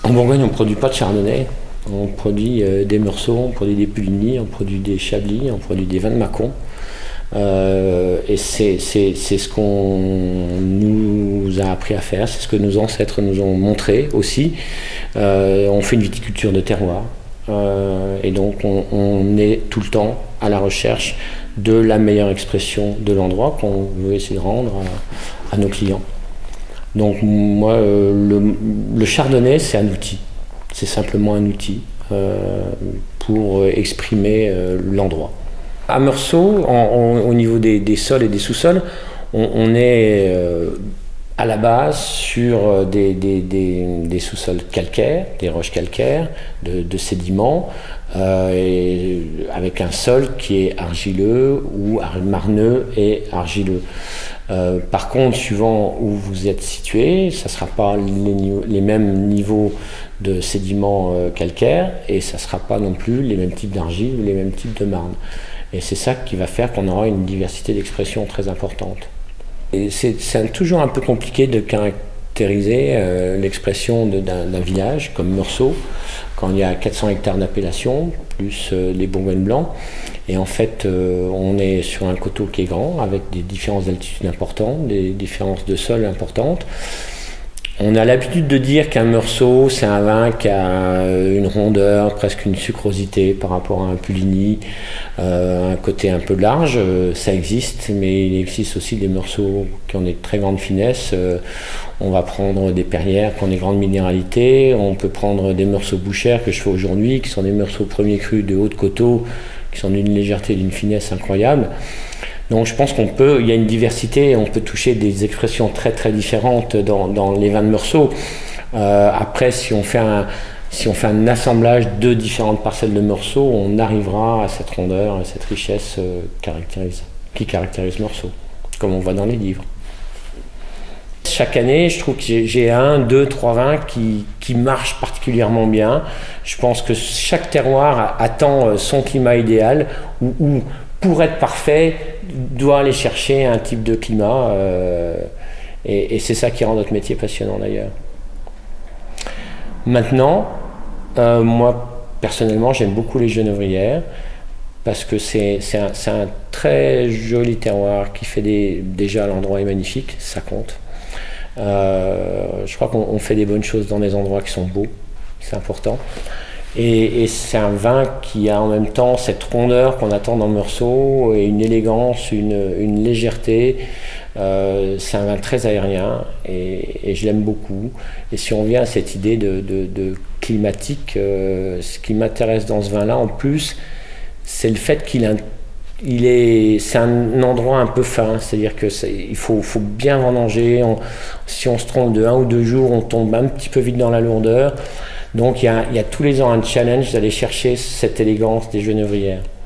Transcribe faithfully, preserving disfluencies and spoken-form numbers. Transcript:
En Bourgogne, on ne produit pas de chardonnay. On produit euh, des meursault, on produit des puligny, on produit des chablis, on produit des vins de Mâcon. Euh, et c'est ce qu'on nous a appris à faire, c'est ce que nos ancêtres nous ont montré aussi. Euh, on fait une viticulture de terroir. Euh, et donc on, on est tout le temps à la recherche de la meilleure expression de l'endroit qu'on veut essayer de rendre à, à nos clients. Donc moi, euh, le, le chardonnay, c'est un outil. C'est simplement un outil euh, pour exprimer euh, l'endroit. À Meursault, en, en, au niveau des, des sols et des sous-sols, on, on est euh, à la base sur des, des, des, des sous-sols calcaires, des roches calcaires, de, de sédiments, euh, et avec un sol qui est argileux ou marneux et argileux. Euh, par contre, suivant où vous êtes situé, ça ne sera pas les, les mêmes niveaux de sédiments euh, calcaires et ça ne sera pas non plus les mêmes types d'argile ou les mêmes types de marne. Et c'est ça qui va faire qu'on aura une diversité d'expression très importante. C'est toujours un peu compliqué de caractériser euh, l'expression d'un village comme Meursault, quand il y a quatre cents hectares d'appellation, plus euh, les Bourgognes blancs. Et en fait, euh, on est sur un coteau qui est grand, avec des différences d'altitude importantes, des différences de sol importantes. On a l'habitude de dire qu'un Meursault, c'est un vin qui a une rondeur, presque une sucrosité par rapport à un Puligny, euh, un côté un peu large. Ça existe, mais il existe aussi des Meursaults qui ont des très grandes finesses. Euh, on va prendre des Perrières qui ont des grandes minéralités. On peut prendre des Meursaults Bouchères que je fais aujourd'hui, qui sont des Meursaults premier cru de haut de coteau, qui sont d'une légèreté, d'une finesse incroyable. Donc je pense qu'on peut, il y a une diversité, on peut toucher des expressions très très différentes dans, dans les vins de Meursault. Euh, après, si on, fait un, si on fait un assemblage de différentes parcelles de Meursault, on arrivera à cette rondeur, à cette richesse euh, caractérise, qui caractérise Meursault, comme on voit dans les livres. Chaque année, je trouve que j'ai un, deux, trois vins qui, qui marchent particulièrement bien. Je pense que chaque terroir attend son climat idéal, ou, ou pour être parfait, doit aller chercher un type de climat. Euh, et et c'est ça qui rend notre métier passionnant d'ailleurs. Maintenant, euh, moi, personnellement, j'aime beaucoup les Genévrières, parce que c'est un, un très joli terroir qui fait des... Déjà, l'endroit est magnifique, ça compte. Euh, je crois qu'on fait des bonnes choses dans des endroits qui sont beaux, c'est important. Et, et c'est un vin qui a en même temps cette rondeur qu'on attend dans Meursault, et une élégance, une, une légèreté. Euh, c'est un vin très aérien et, et je l'aime beaucoup. Et si on vient à cette idée de, de, de climatique, euh, ce qui m'intéresse dans ce vin-là en plus, c'est le fait qu'il a Il est, c'est un endroit un peu fin, c'est-à-dire qu'il faut, faut bien vendanger. On, si on se trompe de un ou deux jours, on tombe un petit peu vite dans la lourdeur. Donc il y a, il y a tous les ans un challenge d'aller chercher cette élégance des Genévrières.